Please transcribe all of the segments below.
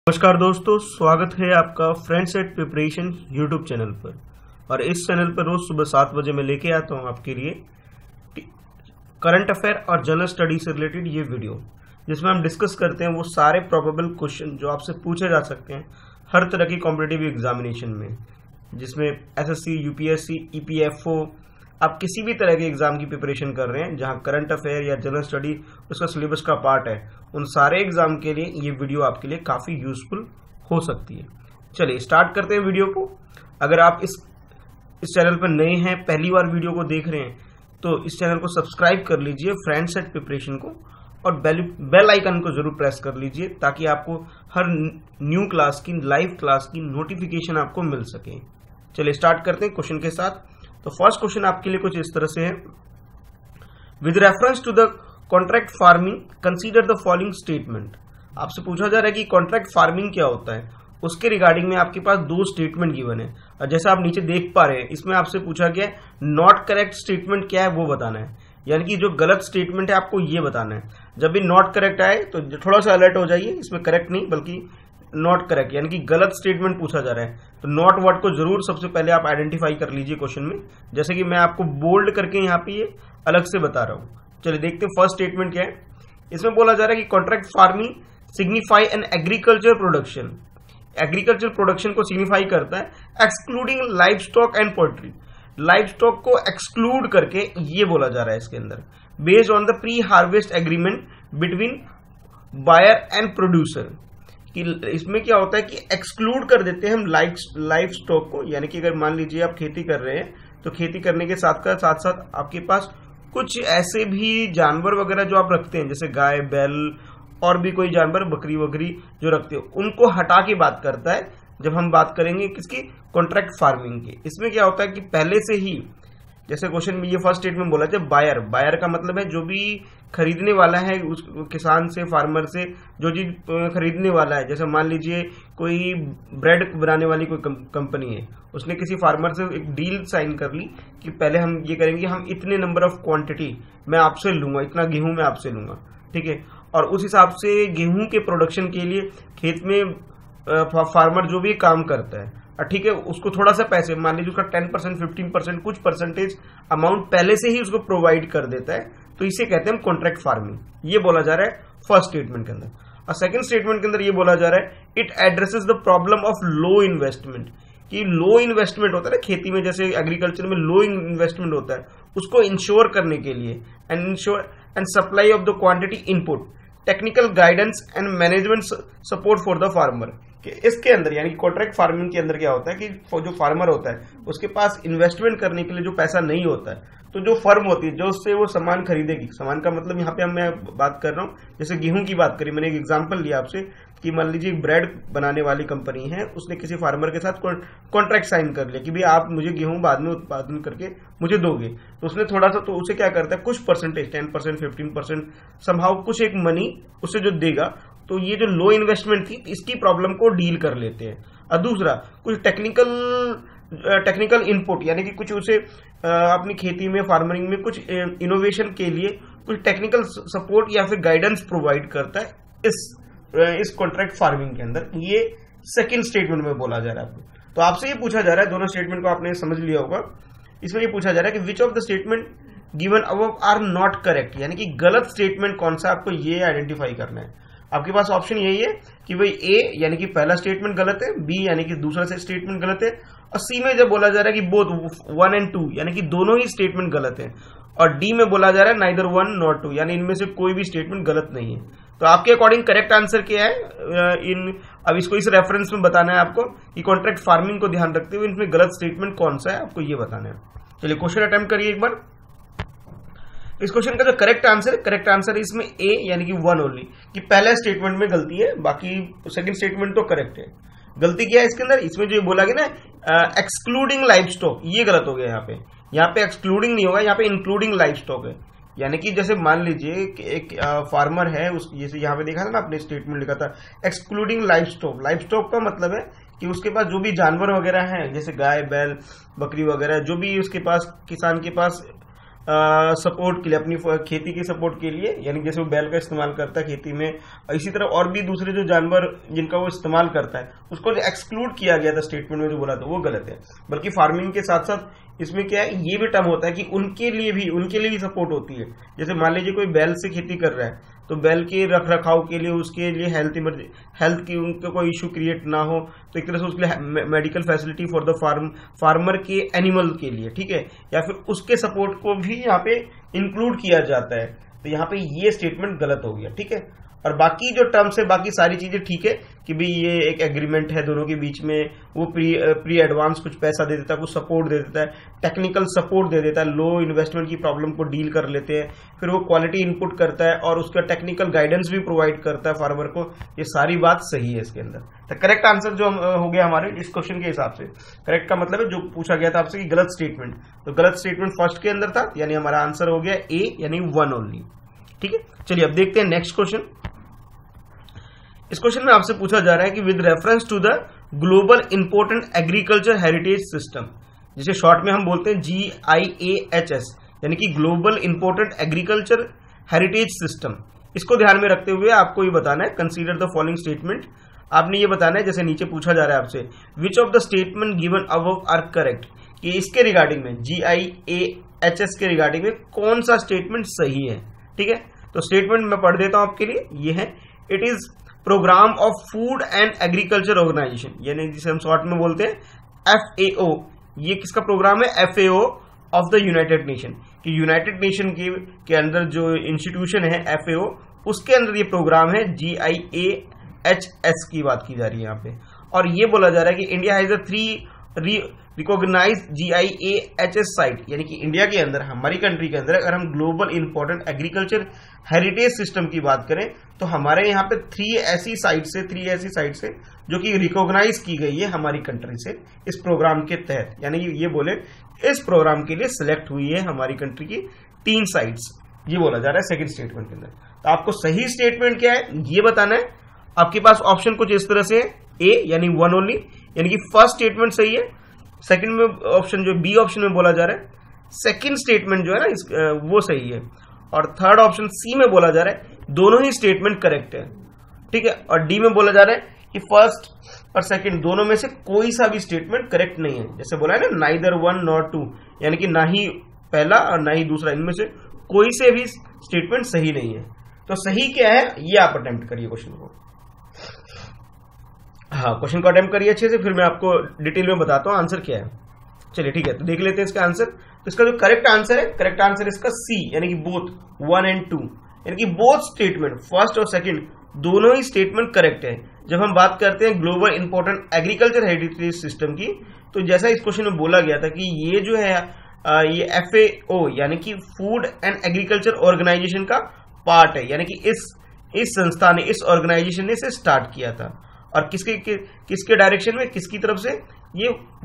नमस्कार दोस्तों, स्वागत है आपका friends at preparation YouTube channel पर। और इस चैनल पर रोज सुबह 7 बजे मैं लेके आता हूं आपके लिए करंट अफेयर और जनरल स्टडी से रिलेटेड ये वीडियो, जिसमें हम डिस्कस करते हैं वो सारे प्रोबेबल क्वेश्चन जो आपसे पूछे जा सकते हैं हर तरह की कॉम्पिटिटिव एग्जामिनेशन में, जिसमें एसएससी, यूपीएससी, ईपीएफओ, आप किसी भी तरह के एग्जाम की प्रिपरेशन कर रहे हैं जहां करंट अफेयर या जनरल स्टडी उसका सिलेबस का पार्ट है, उन सारे एग्जाम के लिए ये वीडियो आपके लिए काफी यूजफुल हो सकती है। चलिए स्टार्ट करते हैं वीडियो को। अगर आप इस चैनल पर नए हैं, पहली बार वीडियो को देख रहे हैं, तो इस चैनल को सब्सक्राइब कर लीजिए, फ्रेंड्स एट प्रिपरेशन को, और बेल आइकन को जरूर प्रेस कर लीजिए ताकि आपको हर न्यू क्लास की, लाइव क्लास की नोटिफिकेशन आपको मिल सके। चलिए स्टार्ट करते हैं क्वेश्चन के साथ। तो फर्स्ट क्वेश्चन आपके लिए कुछ इस तरह से है। With reference to the contract farming consider the following statement. आपसे पूछा जा रहा है कि कॉन्ट्रैक्ट फार्मिंग क्या होता है, उसके रिगार्डिंग में आपके पास दो स्टेटमेंट गिवन है। और जैसा आप नीचे देख पा रहे हैं, इसमें आपसे पूछा गया है नॉट करेक्ट स्टेटमेंट क्या है वो बताना है, यानी कि जो गलत स्टेटमेंट है आपको ये बताना है। जब भी नॉट करेक्ट आए तो थोड़ा सा अलर्ट हो जाइए, इसमें करेक्ट नहीं बल्कि नॉट करेक्ट यानी कि गलत स्टेटमेंट पूछा जा रहा है। तो नॉट वर्ड को जरूर सबसे पहले आप आइडेंटिफाई कर लीजिए क्वेश्चन में, जैसे कि मैं आपको बोल्ड करके यहाँ पे ये अलग से बता रहा हूं। चलिए देखते हैं फर्स्ट स्टेटमेंट क्या है। इसमें बोला जा रहा है कि contract farming signify an agriculture production. Agriculture production को सिग्निफाई करता है excluding live stock and poultry. Livestock को एक्सक्लूड करके ये बोला जा रहा है इसके अंदर, based on the pre harvest agreement between buyer and producer. कि इसमें क्या होता है कि एक्सक्लूड कर देते हैं हम लाइव स्टॉक को, यानी कि अगर मान लीजिए आप खेती कर रहे हैं तो खेती करने के साथ साथ आपके पास कुछ ऐसे भी जानवर वगैरह जो आप रखते हैं, जैसे गाय, बैल और भी कोई जानवर, बकरी वगरी जो रखते हो, उनको हटा के बात करता है जब हम बात करेंगे किसकी, कॉन्ट्रैक्ट फार्मिंग की। इसमें क्या होता है कि पहले से ही, जैसे क्वेश्चन में ये फर्स्ट स्टेटमेंट बोला था बायर का मतलब है जो भी खरीदने वाला है, उस किसान से, फार्मर से जो चीज खरीदने वाला है। जैसे मान लीजिए कोई ब्रेड बनाने वाली कोई कंपनी है, उसने किसी फार्मर से एक डील साइन कर ली कि पहले हम ये करेंगे, हम इतने नंबर ऑफ क्वांटिटी मैं आपसे लूंगा, इतना गेहूं मैं आपसे लूंगा, ठीक है। और उस हिसाब से गेहूं के प्रोडक्शन के लिए खेत में फार्मर जो भी काम करता है, ठीक है, उसको थोड़ा सा पैसे, मान लीजिए उसका 10%, 15%, कुछ परसेंटेज अमाउंट पहले से ही उसको प्रोवाइड कर देता है, तो इसे कहते हैं कॉन्ट्रैक्ट फार्मिंग। ये बोला जा रहा है फर्स्ट स्टेटमेंट के अंदर। और सेकंड स्टेटमेंट के अंदर ये बोला जा रहा है it addresses the problem of low investment. कि लो इन्वेस्टमेंट होता है ना खेती में, जैसे एग्रीकल्चर में लो इन्वेस्टमेंट होता है, उसको इंश्योर करने के लिए and supply of the quantity input, technical guidance and management support for the farmer. कि इसके अंदर यानी कॉन्ट्रैक्ट फार्मिंग के अंदर क्या होता है कि जो फार्मर होता है उसके पास इन्वेस्टमेंट करने के लिए जो पैसा नहीं होता है, तो जो फर्म होती है जो उससे वो सामान खरीदेगी, सामान का मतलब यहाँ पे मैं बात कर रहा हूँ, जैसे गेहूं की बात करी, मैंने एक एग्जांपल लिया आपसे कि मान लीजिए ब्रेड बनाने वाली कंपनी है, उसने किसी फार्मर के साथ कॉन्ट्रैक्ट साइन कर लिया कि भाई आप मुझे गेहूं बाद में उत्पादन करके मुझे दोगे। तो उसने थोड़ा सा, तो उसे क्या करता है, कुछ परसेंटेज 10%, 15% संभाव कुछ एक मनी उसे जो देगा, तो ये जो लो इन्वेस्टमेंट थी इसकी प्रॉब्लम को डील कर लेते हैं। और दूसरा कुछ टेक्निकल इनपुट, यानी कि कुछ उसे अपनी खेती में, फार्मरिंग में कुछ इनोवेशन के लिए कुछ टेक्निकल सपोर्ट या फिर गाइडेंस प्रोवाइड करता है इस कॉन्ट्रैक्ट फार्मिंग के अंदर। ये सेकंड स्टेटमेंट में बोला जा रहा है आपको। तो आपसे ये पूछा जा रहा है, दोनों स्टेटमेंट को आपने समझ लिया होगा, इसमें ये पूछा जा रहा है कि which of the statement given above are not correct, यानी कि गलत स्टेटमेंट कौन सा, आपको ये आइडेंटिफाई करना है। आपके पास ऑप्शन यही है कि भाई ए यानी कि पहला स्टेटमेंट गलत है, बी यानी कि दूसरा स्टेटमेंट गलत है, और सी में जब बोला जा रहा है कि बोथ 1 and 2 यानी कि दोनों ही स्टेटमेंट गलत है, और डी में बोला जा रहा है नाइदर 1 nor 2 यानी इनमें से कोई भी स्टेटमेंट गलत नहीं है। तो आपके अकॉर्डिंग करेक्ट आंसर क्या है, अब इसको इस रेफरेंस में बताना है आपको कि कॉन्ट्रैक्ट फार्मिंग को ध्यान रखते हुए इनमें गलत स्टेटमेंट कौन सा है, आपको ये बताना है। चलिए क्वेश्चन अटेम्प्ट करिए एक बार। इस क्वेश्चन का जो करेक्ट आंसर है इसमें ए यानी कि 1 ओनली, कि पहले स्टेटमेंट में गलती है, बाकी सेकंड स्टेटमेंट तो करेक्ट है। गलती क्या है इसके अंदर, इसमें जो बोला गया ना एक्सक्लूडिंग लाइव स्टॉक, ये गलत हो गया। यहाँ पे एक्सक्लूडिंग नहीं होगा, यहाँ पे इंक्लूडिंग लाइव स्टॉक है। यानी कि जैसे मान लीजिए कि एक फार्मर है, जैसे यहाँ पे देखा था ना, आपने स्टेटमेंट लिखा था excluding live stock. Live stock का मतलब है कि उसके पास जो भी जानवर वगैरह हैं, जैसे गाय, बैल, बकरी वगैरह, जो भी उसके पास, किसान के पास सपोर्ट के लिए, अपनी खेती के सपोर्ट के लिए, यानी जैसे वो बैल का इस्तेमाल करता है खेती में, इसी तरह और भी दूसरे जो जानवर जिनका वो इस्तेमाल करता है उसको जो एक्सक्लूड किया गया था स्टेटमेंट में जो बोला था वो गलत है। बल्कि फार्मिंग के साथ साथ इसमें क्या है, ये भी टर्म होता है कि उनके लिए भी सपोर्ट होती है। जैसे मान लीजिए कोई बैल से खेती कर रहा है तो बैल के रख रखाव के लिए, उसके लिए हेल्थ की उनको कोई इशू क्रिएट ना हो, तो एक तरह से उसके लिए medical facility for the farmer के एनिमल के लिए, ठीक है, या फिर उसके सपोर्ट को भी यहाँ पे इंक्लूड किया जाता है। तो यहाँ पे ये स्टेटमेंट गलत हो गया, ठीक है। और बाकी जो टर्म्स है, बाकी सारी चीजें ठीक है कि भाई ये एक एग्रीमेंट है दोनों के बीच में, वो प्री एडवांस कुछ पैसा दे देता है, कुछ सपोर्ट दे देता है, टेक्निकल सपोर्ट दे देता है, लो इन्वेस्टमेंट की प्रॉब्लम को डील कर लेते हैं, फिर वो क्वालिटी इनपुट करता है और उसका टेक्निकल गाइडेंस भी प्रोवाइड करता है फार्मर को। ये सारी बात सही है इसके अंदर। तो करेक्ट आंसर जो हो गया हमारे इस क्वेश्चन के हिसाब से, करेक्ट का मतलब है जो पूछा गया था आपसे कि गलत स्टेटमेंट, तो गलत स्टेटमेंट फर्स्ट के अंदर था, यानी हमारा आंसर हो गया ए, यानी 1 ओनली, ठीक है। चलिए अब देखते हैं नेक्स्ट क्वेश्चन। इस क्वेश्चन में आपसे पूछा जा रहा है कि with reference to the global important agriculture heritage system, जिसे शॉर्ट में हम बोलते हैं GIAHS, यानी कि global important agriculture heritage system, इसको ध्यान में रखते हुए आपको ये बताना है, कंसीडर द फॉलोइंग स्टेटमेंट। आपने ये बताना है, जैसे नीचे पूछा जा रहा है आपसे, which of the statement given above are correct, कि इसके रिगार्डिंग में GIAHS के रिगार्डिंग में कौन सा स्टेटमेंट सही है, ठीक है। तो स्टेटमेंट मैं पढ़ देता हूं आपके लिए, ये है, it is programme of food and agriculture organisation, यानी जिसे हम शॉर्ट में बोलते हैं FAO। ये किसका प्रोग्राम है? FAO of the United Nation, कि यूनाइटेड नेशन के अंदर जो इंस्टीट्यूशन है FAO, उसके अंदर ये प्रोग्राम है GIAHS की बात की जा रही है यहाँ पे। और ये बोला जा रहा है कि India has 3 recognised GIAHS site, यानी कि इंडिया के अंदर, हमारी कंट्री के अंदर अगर हम global important agriculture heritage system की बात करें तो हमारे यहाँ पे 3 ऐसी साइट से जो कि रिकॉग्नाइज की गई है हमारी कंट्री से इस प्रोग्राम के तहत, यानी ये बोले इस प्रोग्राम के लिए सिलेक्ट हुई है हमारी कंट्री की 3 साइट्स, ये बोला जा रहा है सेकंड स्टेटमेंट के अंदर। तो आपको सही स्टेटमेंट क्या है ये बताना है। आपके पास ऑप्शन कुछ इस तरह से है, ए यानी 1 ओनली, यानी कि फर्स्ट स्टेटमेंट सही है। सेकंड में ऑप्शन जो बी ऑप्शन में बोला जा रहा है सेकंड स्टेटमेंट जो है ना वो सही है, और थर्ड ऑप्शन सी में बोला जा रहा है दोनों ही स्टेटमेंट करेक्ट है, ठीक है। और डी में बोला जा रहा है कि फर्स्ट और सेकंड दोनों में से कोई सा भी स्टेटमेंट करेक्ट नहीं है, जैसे बोला है ना नाइदर 1 नॉर 2, यानी कि ना ही पहला और ना ही दूसरा, इनमें से कोई से भी स्टेटमेंट सही नहीं है। तो सही क्या है ये आप अटेम्प्ट करिए क्वेश्चन को। हाँ, क्वेश्चन को अटेम्प्ट करिए अच्छे से, फिर मैं आपको डिटेल में बताता हूं आंसर क्या है। चलिए ठीक है, तो देख लेते हैं इसका आंसर। तो इसका जो करेक्ट आंसर है, करेक्ट आंसर इसका सी, यानी कि बोथ 1 और 2, यानी कि बोथ स्टेटमेंट फर्स्ट और सेकंड दोनों ही स्टेटमेंट करेक्ट है। जब हम बात करते हैं global important agriculture heritage system की, तो जैसा इस क्वेश्चन में बोला गया था कि ये जो है ये FAO यानी कि फूड एंड एग्रीकल्चर ऑर्गेनाइजेशन का पार्ट है, यानी कि इस संस्था ने, इस ऑर्गेनाइजेशन ने इसे स्टार्ट किया था। और किसके डायरेक्शन में, किसकी तरफ से? ये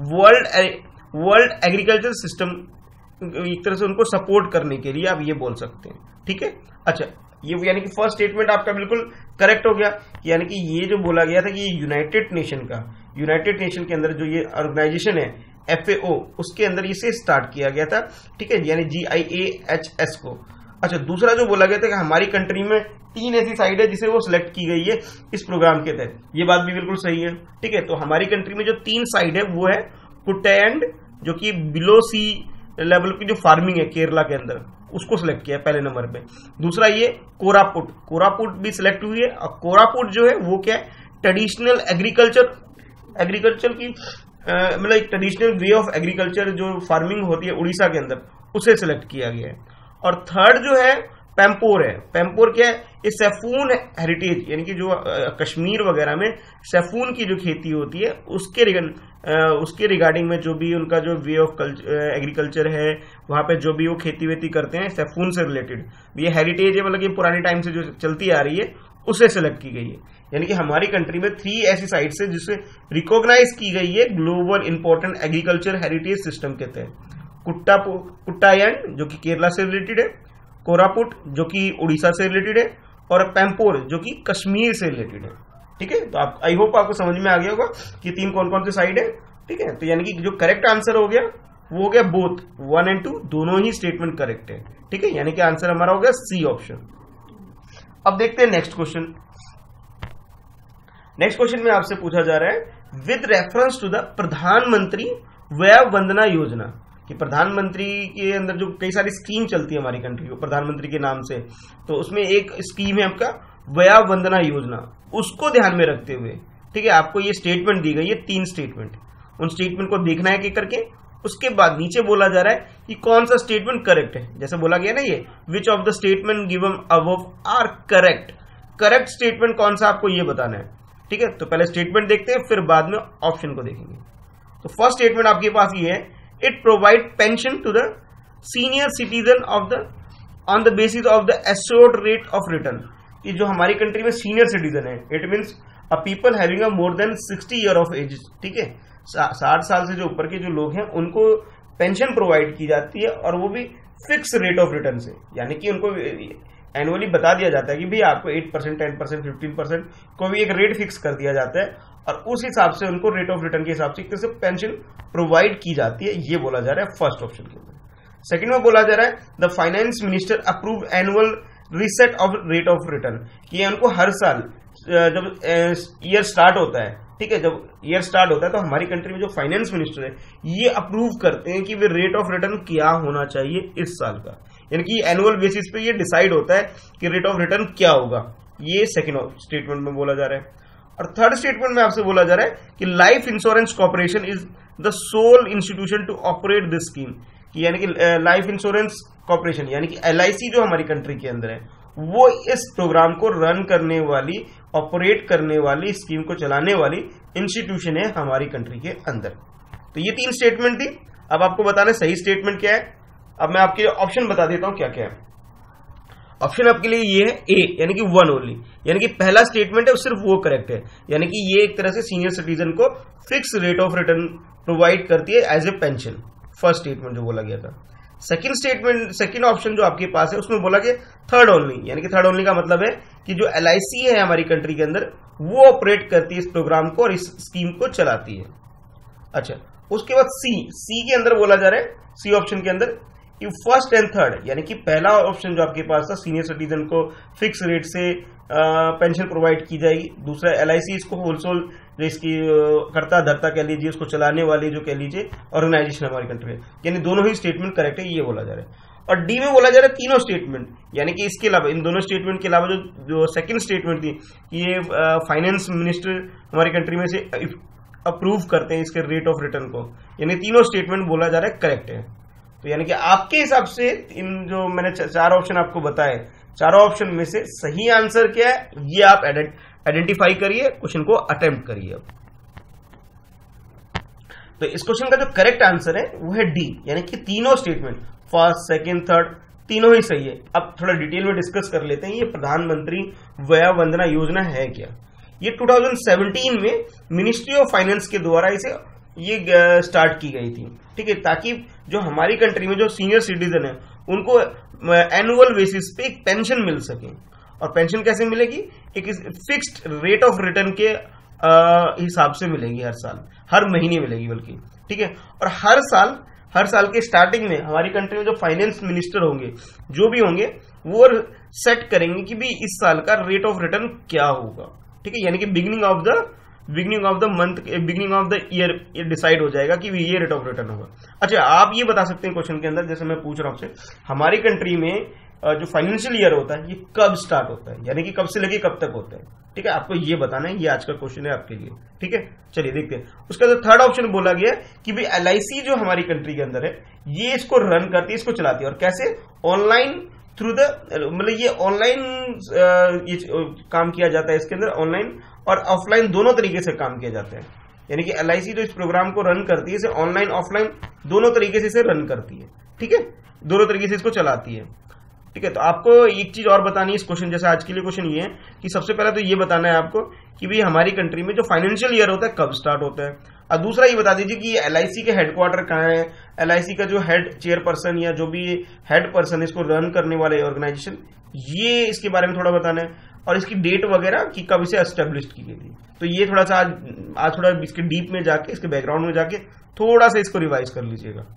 वर्ल्ड एग्रीकल्चर सिस्टम, एक तरह से उनको सपोर्ट करने के लिए आप ये बोल सकते हैं, ठीक है। अच्छा, ये यानी कि फर्स्ट स्टेटमेंट आपका बिल्कुल करेक्ट हो गया, यानी कि ये जो बोला गया था कि यूनाइटेड नेशन के अंदर जो ये ऑर्गेनाइजेशन है FAO, उसके अंदर इसे स्टार्ट किया गया था, ठीक है, यानी GIAHS को। अच्छा, दूसरा जो बोला गया था कि हमारी कंट्री में 3 ऐसी साइट है जिसे वो सिलेक्ट की गई है इस प्रोग्राम के तहत, ये बात भी बिल्कुल सही है, ठीक है। तो हमारी कंट्री में जो 3 साइट है वो है कुट्टायंड, जो कि बिलो सी लेवल की जो फार्मिंग है केरला के अंदर, उसको सिलेक्ट किया है पहले नंबर पे। दूसरा ये कोरापुट भी सिलेक्ट हुई है। और कोरापुट जो है वो क्या है, ट्रेडिशनल एग्रीकल्चर की मतलब एक ट्रेडिशनल वे ऑफ एग्रीकल्चर जो फार्मिंग होती है उड़ीसा के अंदर, उसे सिलेक्ट किया गया है। और थर्ड जो है पैम्पोर है। पैम्पोर क्या है, ये सैफून हेरिटेज, यानी कि जो कश्मीर वगैरह में सैफून की जो खेती होती है उसके रिगार्डिंग में जो भी उनका जो वे ऑफ एग्रीकल्चर है, वहां पे जो भी वो खेती वेती करते हैं सैफून से रिलेटेड, ये हेरिटेज है, मतलब ये पुरानी टाइम से जो चलती आ रही है उसे सिलेक्ट की गई है। यानी कि हमारी कंट्री में 3 ऐसी साइट्स है जिसे रिकॉग्नाइज की गई है global important agriculture heritage system के तहत। कुट्टायंड जो कि केरला से रिलेटेड है, कोरापुट जो कि उड़ीसा से रिलेटेड है, और पैम्पोर जो कि कश्मीर से रिलेटेड है, ठीक है। तो आप आई होप आपको समझ में आ गया होगा कि 3 कौन कौन से साइड है, ठीक है। तो यानी कि जो करेक्ट आंसर हो गया वो हो गया बोथ 1 and 2 दोनों ही स्टेटमेंट करेक्ट है। ठीक है, यानी कि आंसर हमारा हो गया सी ऑप्शन। अब देखते हैं नेक्स्ट क्वेश्चन। नेक्स्ट क्वेश्चन में आपसे पूछा जा रहा है विद रेफरेंस टू द प्रधानमंत्री वय वंदना योजना, कि प्रधानमंत्री के अंदर जो कई सारी स्कीम चलती है हमारी कंट्री को प्रधानमंत्री के नाम से, तो उसमें एक स्कीम है आपका वया वंदना योजना, उसको ध्यान में रखते हुए ठीक है आपको ये स्टेटमेंट दी गई है, 3 स्टेटमेंट, उन स्टेटमेंट को देखना है कि करके उसके बाद नीचे बोला जा रहा है कि कौन सा स्टेटमेंट करेक्ट है। जैसे बोला गया ना ये which of the statement given above are correct, correct statement कौन सा आपको ये बताना है। ठीक है, तो पहले स्टेटमेंट देखते हैं फिर बाद में ऑप्शन को देखेंगे। तो फर्स्ट स्टेटमेंट आपके पास ये है it provide pension to the senior citizen of the on the basis of the assured rate of return. ये जो हमारी कंट्री में सीनियर सिटीजन है it means a people having a more than 60 year of age. ठीक है, 60 साल से जो ऊपर के जो लोग हैं उनको पेंशन प्रोवाइड की जाती है और वो भी फिक्स रेट ऑफ रिटर्न से, यानी कि उनको एनुअली बता दिया जाता है कि भाई आपको 8%, 10%, 15% को भी एक रेट फिक्स कर दिया जाता है और उस हिसाब से उनको रेट ऑफ रिटर्न के हिसाब से एक तरह से पेंशन प्रोवाइड की जाती है। ये बोला जा रहा है फर्स्ट ऑप्शन के अंदर। सेकंड में बोला जा रहा है the finance minister approve annual reset of rate of return, कि उनको हर साल जब ईयर स्टार्ट होता है, ठीक है, जब ईयर स्टार्ट होता है तो हमारी कंट्री में जो फाइनेंस मिनिस्टर है ये अप्रूव करते हैं कि वे रेट ऑफ रिटर्न क्या होना चाहिए इस साल का, यानी कि एनुअल बेसिस पे ये डिसाइड होता है कि रेट ऑफ रिटर्न क्या होगा। ये सेकंड स्टेटमेंट में बोला जा रहा है। और थर्ड स्टेटमेंट में आपसे बोला जा रहा है कि Life Insurance Corporation is the sole institution to operate this scheme, यानी कि लाइफ इंश्योरेंस कॉर्पोरेशन यानी कि LIC जो हमारी कंट्री के अंदर है वो इस प्रोग्राम को रन करने वाली, ऑपरेट करने वाली, स्कीम को चलाने वाली इंस्टीट्यूशन है हमारी कंट्री के अंदर। तो ये 3 स्टेटमेंट थी। अब आपको बताना सही स्टेटमेंट क्या है। अब मैं आपके ऑप्शन बता देता हूं क्या क्या है। ऑप्शन आपके लिए ये है ए, यानी कि 1 ओनली, यानी कि पहला स्टेटमेंट है सिर्फ वो करेक्ट है, यानी कि ये एक तरह से सीनियर सिटीजन को fix rate of return provide करती है as a pension, first statement जो बोला गया था। सेकंड स्टेटमेंट, सेकंड ऑप्शन जो आपके पास है उसमें बोला कि थर्ड ओनली, यानी कि थर्ड ओनली का मतलब है कि जो LIC है हमारी कंट्री के अंदर वो ऑपरेट करती है इस प्रोग्राम को और इस स्कीम को चलाती है। अच्छा, उसके बाद सी के अंदर बोला जा रहा है, सी ऑप्शन के अंदर कि फर्स्ट एंड थर्ड, यानी कि पहला ऑप्शन जो आपके पास था सीनियर सिटीजन को फिक्स रेट से पेंशन प्रोवाइड की जाएगी, दूसरा LIC इसको होलसेल जो इसकी करता धरता कह लीजिए, उसको चलाने वाली जो कह लीजिए ऑर्गेनाइजेशन हमारी कंट्री में, यानी दोनों ही स्टेटमेंट करेक्ट है, ये बोला जा रहा है। और डी में बोला जा रहा है तीनों स्टेटमेंट, यानी कि इसके अलावा इन दोनों स्टेटमेंट के अलावा जो सेकंड स्टेटमेंट थी कि ये फाइनेंस मिनिस्टर हमारी कंट्री में से अप्रूव करते हैं इसके रेट ऑफ रिटर्न को, यानी तीनों स्टेटमेंट बोला जा रहा है करेक्ट है। तो यानी कि आपके हिसाब से इन जो मैंने 4 ऑप्शन आपको बताए, चारों ऑप्शन में से सही आंसर क्या है ये आप आइडेंटिफाई करिए, क्वेश्चन को अटेम्प्ट करिए। अब तो इस क्वेश्चन का जो करेक्ट आंसर है वो है डी, यानी कि तीनों स्टेटमेंट फर्स्ट, सेकंड, थर्ड तीनों ही सही है। अब थोड़ा डिटेल में डिस्कस कर लेते हैं ये प्रधानमंत्री वया वंदना योजना है क्या। ये 2017 में मिनिस्ट्री ऑफ फाइनेंस के द्वारा इसे ये स्टार्ट की गई थी, ठीक है, ताकि जो हमारी कंट्री में जो सीनियर सिटीजन है उनको एनुअल बेसिस पे एक पेंशन मिल सके। और पेंशन कैसे मिलेगी, एक फिक्स्ड रेट ऑफ रिटर्न के हिसाब से मिलेगी, हर साल, हर महीने मिलेगी बल्कि, ठीक है। और हर साल के स्टार्टिंग में हमारी कंट्री में जो फाइनेंस मिनिस्टर होंगे, जो भी होंगे, वो सेट करेंगे कि भी इस साल का रेट ऑफ रिटर्न क्या होगा, ठीक है, यानी कि beginning of the month, beginning of the year ये डिसाइड हो जाएगा कि ये रेट ऑफ रिटर्न होगा। अच्छा, आप ये बता सकते हैं क्वेश्चन के अंदर, जैसे मैं पूछ रहा हूं आपसे, हमारी कंट्री में जो फाइनेंशियल ईयर होता है ये कब स्टार्ट होता है, यानी कि कब से लेके कब तक होता है, ठीक है, आपको ये बताना है, ये आज का क्वेश्चन है आपके लिए, ठीक है। चलिए देखते हैं। उसका जो थर्ड ऑप्शन बोला गया कि भाई LIC जो हमारी कंट्री के अंदर है ये इसको रन करती है, इसको चलाती है, और कैसे, ऑनलाइन थ्रू द, मतलब ये ऑनलाइन काम किया जाता है इसके अंदर, ऑनलाइन और ऑफलाइन दोनों तरीके से काम किया जाता है, यानी कि LIC जो इस प्रोग्राम को रन करती है इसे ऑनलाइन ऑफलाइन दोनों तरीके से इसे रन करती है, ठीक है, दोनों तरीके से इसको चलाती है, ठीक है। तो आपको एक चीज और बतानी है इस क्वेश्चन, जैसे आज के लिए क्वेश्चन ये है कि सबसे पहले तो ये बताना है आपको कि भाई हमारी कंट्री में जो फाइनेंशियल ईयर होता है कब स्टार्ट होता है, और दूसरा ये बता दीजिए कि LIC के हेडक्वार्टर कहाँ है, LIC का जो हेड चेयरपर्सन या जो भी हेड पर्सन इसको रन करने वाले ऑर्गेनाइजेशन, ये इसके बारे में थोड़ा बताना है, और इसकी डेट वगैरह कि कब इसे एस्टेब्लिश की गई थी। तो ये थोड़ा सा आज थोड़ा इसके डीप में जाके, इसके बैकग्राउंड में जाके थोड़ा सा इसको रिवाइज कर लीजिएगा,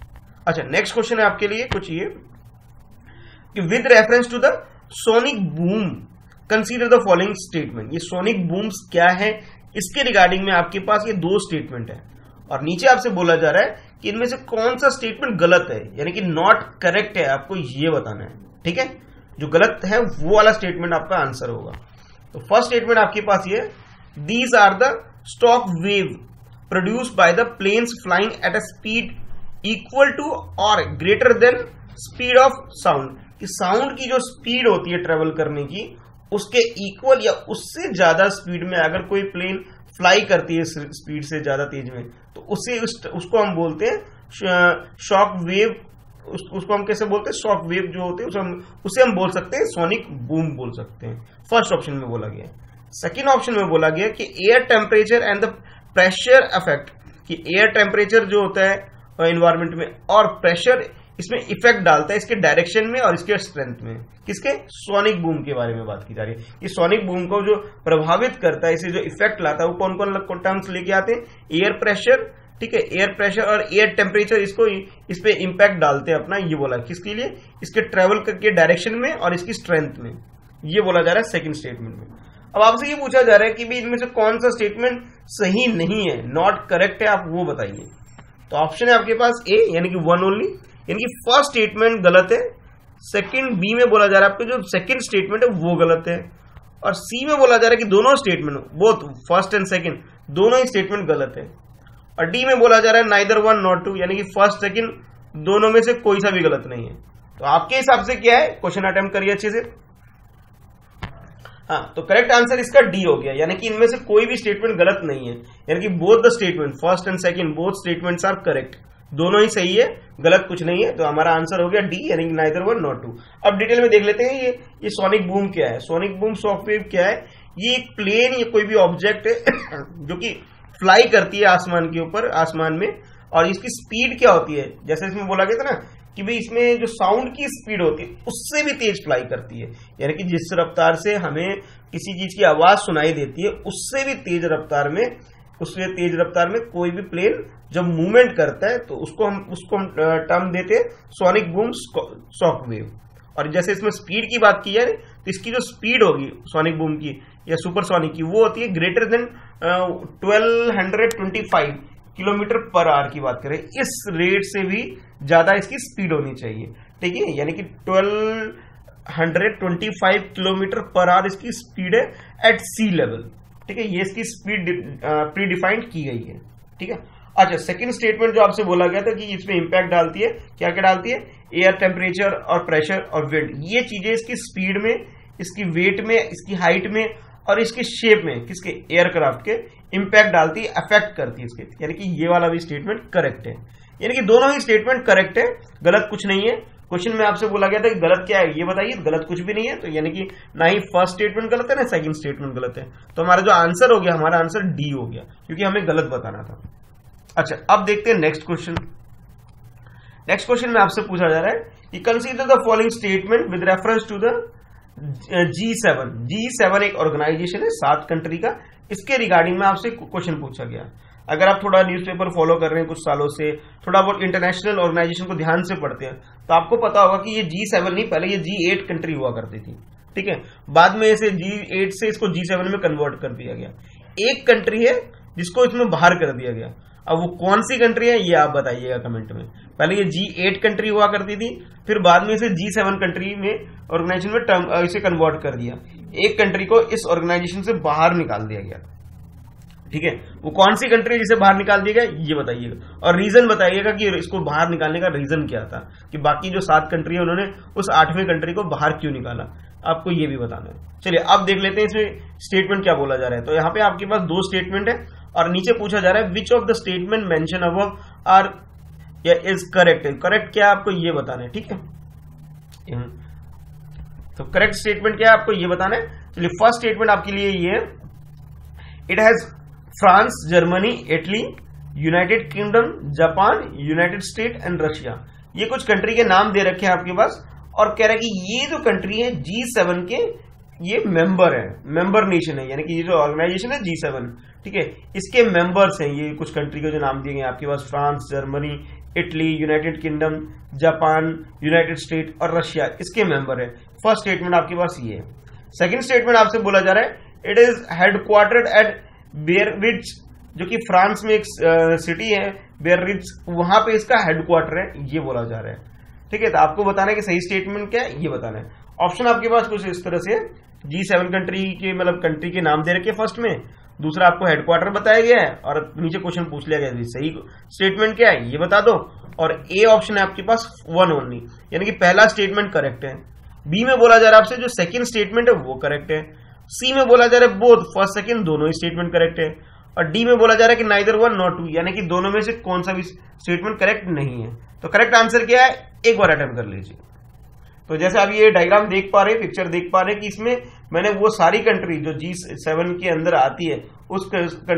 अच्छा, नेक्स्ट क्वेश्चन है आपके लिए कुछ ये कि with reference to the sonic boom consider the following statement. ये सोनिक बूम्स क्या है, इसके रिगार्डिंग में आपके पास ये दो स्टेटमेंट है और नीचे आपसे बोला जा रहा है कि इनमें से कौन सा स्टेटमेंट गलत है, यानी कि नॉट करेक्ट है, आपको ये बताना है। ठीक है, जो गलत है वो वाला स्टेटमेंट आपका आंसर होगा। तो फर्स्ट स्टेटमेंट आपके पास ये, these are the stock wave produced by the planes flying at a speed equal to और greater than speed of sound. कि साउंड की जो स्पीड होती है ट्रेवल करने की, उसके इक्वल या उससे ज्यादा स्पीड में अगर कोई प्लेन फ्लाई करती है स्पीड से ज्यादा तेज में, तो उसको हम बोलते हैं शॉक वेव। उसको हम कैसे बोलते हैं, शॉक वेव जो होते हैं उसे हम बोल सकते हैं सोनिक बूम बोल सकते हैं। फर्स्ट ऑप्शन में बोला गया। सेकेंड ऑप्शन में बोला गया कि air temperature and the pressure affect, कि एयर टेम्परेचर जो होता है एनवायरमेंट में और प्रेशर इसमें इफेक्ट डालता है इसके डायरेक्शन में और इसके स्ट्रेंथ में। किसके, सोनिक बूम के बारे में बात की जा रही है। ये सोनिक बूम को जो प्रभावित करता है, इसे जो इफेक्ट लाता है, वो कौन कौन टर्म्स लेके आते हैं, एयर प्रेशर, ठीक है, एयर प्रेशर और एयर टेम्परेचर, इसको इस पे इंपैक्ट डालते हैं अपना। ये बोला किसके लिए, इसके ट्रेवल के डायरेक्शन में और इसकी स्ट्रेंथ में। ये बोला जा रहा है सेकंड स्टेटमेंट में। अब आपसे ये पूछा जा रहा है कि भी इनमें से कौन सा स्टेटमेंट सही नहीं है, नॉट करेक्ट है, आप वो बताइए। तो ऑप्शन है आपके पास ए, यानी कि वन ओनली, यानी कि फर्स्ट स्टेटमेंट गलत है। सेकंड बी में बोला जा रहा है आपको जो सेकंड स्टेटमेंट है वो गलत है, और सी में बोला जा रहा है कि दोनों statement, both first and second दोनों ही स्टेटमेंट गलत है। और डी में बोला जा रहा है नाइदर वन नॉट टू, यानी कि फर्स्ट सेकंड दोनों में से कोई सा भी गलत नहीं है। तो आपके हिसाब से क्या है, क्वेश्चन अटेम्प्ट करिए अच्छे से। हाँ, तो करेक्ट आंसर इसका डी हो गया, यानी कि इनमें से कोई भी स्टेटमेंट गलत नहीं है, यानी कि both the statement first and second both statements are correct, दोनों ही सही है, गलत कुछ नहीं है। तो हमारा आंसर हो गया डी, यानी कि नाइदर वन नॉट टू। अब डिटेल में देख लेते हैं ये सोनिक बूम क्या है। सोनिक बूम शॉक वेव क्या है, ये एक प्लेन या कोई भी ऑब्जेक्ट है जो कि फ्लाई करती है आसमान के ऊपर, आसमान में, और इसकी स्पीड क्या होती है, जैसे इसमें बोला गया था ना कि भाई इसमें जो साउंड की स्पीड होती है उससे भी तेज फ्लाई करती है, यानी कि जिस रफ्तार से हमें किसी चीज की आवाज सुनाई देती है उससे भी तेज रफ्तार में कोई भी प्लेन जब मूवमेंट करता है तो उसको हम टर्म देते हैं सोनिक बूम शॉक वेव। और जैसे इसमें स्पीड की बात की जाए तो इसकी जो स्पीड होगी सोनिक बूम की या सुपरसोनिक की, वो होती है greater than 1225 kilometre per hour की बात करें, इस रेट से भी ज्यादा इसकी स्पीड होनी चाहिए। ठीक है, यानी कि 1225 किलोमीटर पर आवर इसकी स्पीड है एट सी लेवल। ठीक है, ये इसकी स्पीड प्री डिफाइंड की गई है। ठीक है, अच्छा, सेकंड स्टेटमेंट जो आपसे बोला गया था कि इसमें इंपैक्ट डालती है, क्या क्या डालती है, एयर टेम्परेचर और प्रेशर और विंड, ये चीजें इसकी स्पीड में, इसकी वेट में, इसकी हाइट में और इसके शेप में, किसके, एयरक्राफ्ट के इंपैक्ट डालती है, अफेक्ट करती है इसके, यानी कि ये वाला भी स्टेटमेंट करेक्ट है। यानी कि दोनों ही स्टेटमेंट करेक्ट है, गलत कुछ नहीं है। क्वेश्चन में आपसे बोला गया था कि गलत क्या है ये बताइए, गलत कुछ भी नहीं है। तो यानी कि ना ही फर्स्ट स्टेटमेंट गलत है ना सेकंड स्टेटमेंट गलत है। तो हमारा जो आंसर हो गया, हमारा आंसर डी हो गया, क्योंकि हमें गलत बताना था। अच्छा, अब देखते हैं नेक्स्ट क्वेश्चन। नेक्स्ट क्वेश्चन में आपसे पूछा जा रहा है कि consider the following statement with reference to the G7। G7 एक ऑर्गेनाइजेशन है 7 कंट्री का, इसके रिगार्डिंग में आपसे क्वेश्चन पूछा गया। अगर आप थोड़ा न्यूज़पेपर फॉलो कर रहे हैं कुछ सालों से, थोड़ा बहुत इंटरनेशनल ऑर्गेनाइजेशन को ध्यान से पढ़ते हैं, तो आपको पता होगा कि ये G7 नहीं, पहले ये G8 कंट्री हुआ करती थी। ठीक है, बाद में इसे G8 से इसको G7 में कन्वर्ट कर दिया गया। एक कंट्री है जिसको इसमें बाहर कर दिया गया। अब वो कौन सी कंट्री है ये आप बताइएगा कमेंट में। पहले ये G8 कंट्री हुआ करती थी, फिर बाद में इसे G7 कंट्री में ऑर्गेनाइजेशन में इसे कन्वर्ट कर दिया। एक कंट्री को इस ऑर्गेनाइजेशन से बाहर निकाल दिया गया। ठीक है, वो कौन सी कंट्री जिसे बाहर निकाल दिया गया ये बताइएगा, और रीजन बताइएगा कि इसको बाहर निकालने का रीजन क्या था, कि बाकी जो 7 कंट्री है उन्होंने उस 8वें कंट्री को बाहर क्यों निकाला, आपको ये भी बताना है। चलिए अब देख लेते हैं इसमें स्टेटमेंट क्या बोला जा रहा है। तो यहाँ पे आपके पास 2 स्टेटमेंट है और नीचे पूछा जा रहा है which of the statement mention above are is correct. Correct क्या है आपको ये बताना है। ठीक है, तो करेक्ट स्टेटमेंट क्या है आपको ये बताना है। चलिए फर्स्ट स्टेटमेंट आपके लिए ये है, it has France, Germany, Italy, United Kingdom, Japan, United State and Russia, ये कुछ कंट्री के नाम दे रखे हैं आपके पास, और कह रहा है कि ये जो कंट्री है G7 के ये मेंबर है, मेंबर नेशन है, यानी कि ये जो ऑर्गेनाइजेशन है G7, ठीक है, इसके मेंबर्स हैं। ये कुछ कंट्री के जो नाम दिए गए आपके पास, France, Germany, Italy, United Kingdom, Japan, United State और रशिया इसके मेंबर है। फर्स्ट स्टेटमेंट आपके पास ये है। सेकंड स्टेटमेंट आपसे बोला जा रहा है it is headquartered at Biarritz, जो कि फ्रांस में एक सिटी है बियररिट्ज, वहां पे इसका हेडक्वार्टर है, ये बोला जा रहा है। ठीक है, तो आपको बताना है कि सही स्टेटमेंट क्या है, ये बताना है। ऑप्शन आपके पास कुछ इस तरह से G7 कंट्री के मतलब कंट्री के नाम दे रखे फर्स्ट में, दूसरा आपको हेडक्वार्टर बताया गया है और नीचे क्वेश्चन पूछ लिया गया है सही स्टेटमेंट क्या है ये बता दो। और ए ऑप्शन है आपके पास 1 ओनली, यानी कि पहला स्टेटमेंट करेक्ट है। बी में बोला जा रहा है आपसे जो सेकंड स्टेटमेंट है वो करेक्ट है। सी में बोला जा रहा है बोथ फर्स्ट सेकंड दोनों ही स्टेटमेंट करेक्ट है। और डी में बोला जा रहा है कि नाइदर 1 नॉट 2, यानी कि दोनों में से कौन सा भी स्टेटमेंट करेक्ट नहीं है। तो करेक्ट आंसर क्या है, एक बार अटेम्प्ट कर लीजिए। तो जैसे आप ये डायग्राम देख पा रहे हैं, पिक्चर देख पा रहे हैं कि इसमें मैंने वो सारी कंट्री जो G7 के अंदर आती है उस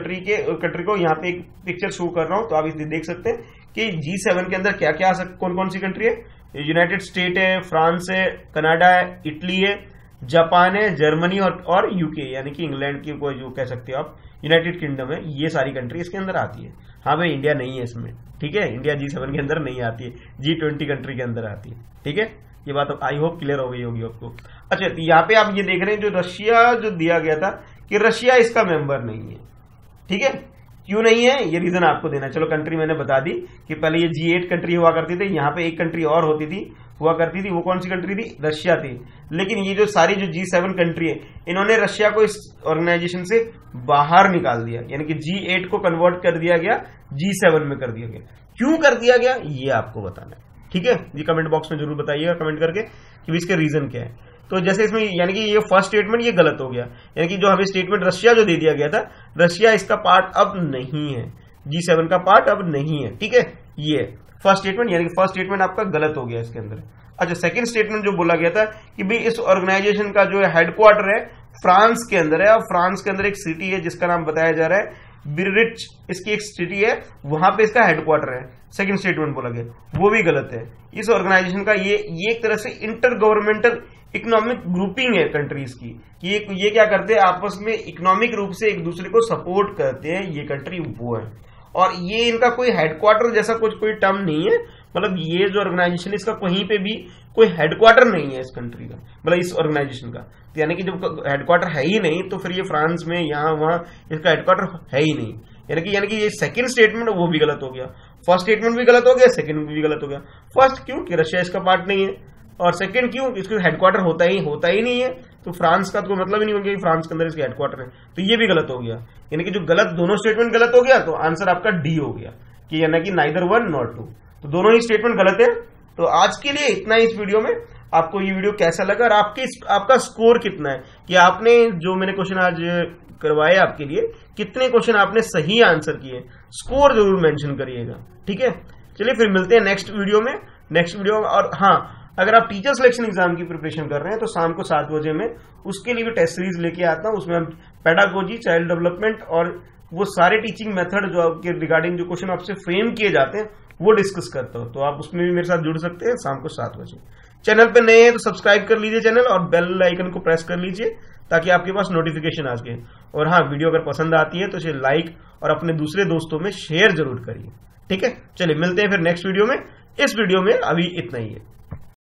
कंट्री को यहाँ पे एक पिक्चर शो कर रहा हूं, तो आप इसे देख सकते हैं कि G7 के अंदर क्या क्या आ सकते, कौन कौन सी कंट्री है। यूनाइटेड स्टेट है, फ्रांस है, कनाडा है, इटली है, जापान है, जर्मनी और यूके यानी कि इंग्लैंड की कोई जो कह सकते हो आप, यूनाइटेड किंगडम है, ये सारी कंट्री इसके अंदर आती है। हाँ भाई, इंडिया नहीं है इसमें, ठीक है, इंडिया G7 के अंदर नहीं आती है, G20 कंट्री के अंदर आती है। ठीक है, ये बात आई होप क्लियर हो गई होगी आपको। अच्छा, तो यहाँ पे आप ये देख रहे हैं जो रशिया जो दिया गया था कि रशिया इसका मेंबर नहीं है। ठीक है, क्यों नहीं है ये रीजन आपको देना। चलो कंट्री मैंने बता दी कि पहले ये G8 कंट्री हुआ करती थी, यहाँ पे एक कंट्री और हुआ करती थी, वो कौन सी कंट्री थी, रशिया थी। लेकिन ये जो सारी जो G7 कंट्री है इन्होंने रशिया को इस ऑर्गेनाइजेशन से बाहर निकाल दिया, यानी कि G8 को कन्वर्ट कर दिया गया, G7 में कर दिया गया। क्यों कर दिया गया ये आपको बताना है। ठीक है, ये कमेंट बॉक्स में जरूर बताइएगा कमेंट करके कि इसके रीजन क्या है। तो जैसे इसमें यानी कि ये फर्स्ट स्टेटमेंट ये गलत हो गया, यानी कि जो हमें स्टेटमेंट रशिया जो दे दिया गया था, रशिया इसका पार्ट अब नहीं है, G7 का पार्ट अब नहीं है। ठीक है, ये फर्स्ट स्टेटमेंट यानी कि फर्स्ट स्टेटमेंट आपका गलत हो गया इसके अंदर। अच्छा, सेकंड स्टेटमेंट जो बोला गया था कि भाई इस ऑर्गेनाइजेशन का जो हेडक्वार्टर है फ्रांस के अंदर है, और फ्रांस के अंदर एक सिटी है जिसका नाम बताया जा रहा है बियररिट्ज, इसकी एक सिटी है, वहां पे इसका हेडक्वार्टर है। सेकंड स्टेटमेंट बोला गया वो भी गलत है। इस ऑर्गेनाइजेशन का ये एक तरह से इंटर गवर्नमेंटल इकोनॉमिक ग्रुपिंग है कंट्रीज की, कि ये क्या करते हैं आपस में इकोनॉमिक रूप से एक दूसरे को सपोर्ट करते हैं, ये कंट्री वो है। और ये इनका कोई हेडक्वार्टर जैसा कोई टर्म नहीं है, मतलब ये जो ऑर्गेनाइजेशन इसका कहीं पे भी कोई हेडक्वार्टर नहीं है इस कंट्री का, मतलब इस ऑर्गेनाइजेशन का। तो यानी कि जब हेडक्वार्टर है ही नहीं तो फिर ये फ्रांस में यहाँ वहां इसका हेडक्वार्टर है ही नहीं, यानी कि ये सेकंड स्टेटमेंट वो भी गलत हो गया, फर्स्ट स्टेटमेंट भी गलत हो गया, सेकंड भी गलत हो गया। फर्स्ट क्यों कि रशिया इसका पार्ट नहीं है, और सेकंड क्यों इसका हेडक्वार्टर होता ही नहीं है, तो फ्रांस का तो कोई मतलब ही नहीं हो गया कि फ्रांस के अंदर इसका हेडक्वार्टर है, तो ये भी गलत हो गया। यानी कि जो गलत दोनों स्टेटमेंट गलत हो गया, तो आंसर आपका डी हो गया कि यानी कि नाइदर 1 नॉट 2, तो दोनों ही स्टेटमेंट गलत है। तो आज के लिए इतना ही इस वीडियो में। आपको ये वीडियो कैसा लगा और आपका स्कोर कितना है, कि आपने जो मैंने क्वेश्चन आज करवाए आपके लिए कितने क्वेश्चन आपने सही आंसर किए, स्कोर जरूर मेंशन करिएगा। ठीक है, चलिए फिर मिलते हैं नेक्स्ट वीडियो में। और हाँ, अगर आप टीचर सिलेक्शन एग्जाम की प्रिपरेशन कर रहे हैं तो शाम को 7 बजे में उसके लिए भी टेस्ट सीरीज लेके आता हूं। उसमें हम पेडागोजी, चाइल्ड डेवलपमेंट और वो सारे टीचिंग मेथड जो आपके रिगार्डिंग जो क्वेश्चन आपसे फ्रेम किए जाते हैं वो डिस्कस करता हूं। तो आप उसमें भी मेरे साथ जुड़ सकते हैं शाम को 7 बजे। चैनल पे नए हैं तो सब्सक्राइब कर लीजिए चैनल, और बेल आइकन को प्रेस कर लीजिए ताकि आपके पास नोटिफिकेशन आ सके। और हाँ, वीडियो अगर पसंद आती है तो इसे लाइक और अपने दूसरे दोस्तों में शेयर जरूर करिए। ठीक है, चलिए मिलते हैं फिर नेक्स्ट वीडियो में। इस वीडियो में अभी इतना ही है।